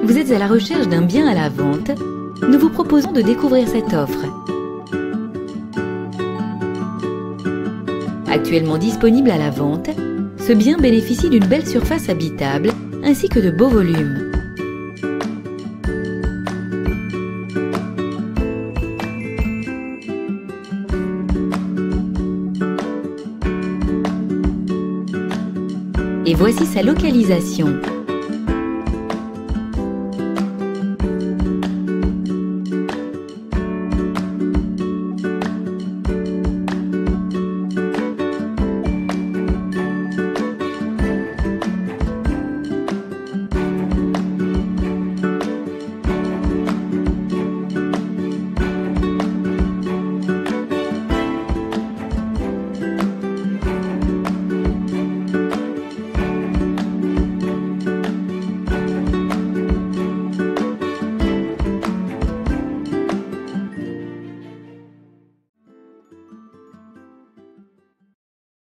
Vous êtes à la recherche d'un bien à la vente? Nous vous proposons de découvrir cette offre. Actuellement disponible à la vente, ce bien bénéficie d'une belle surface habitable ainsi que de beaux volumes. Et voici sa localisation.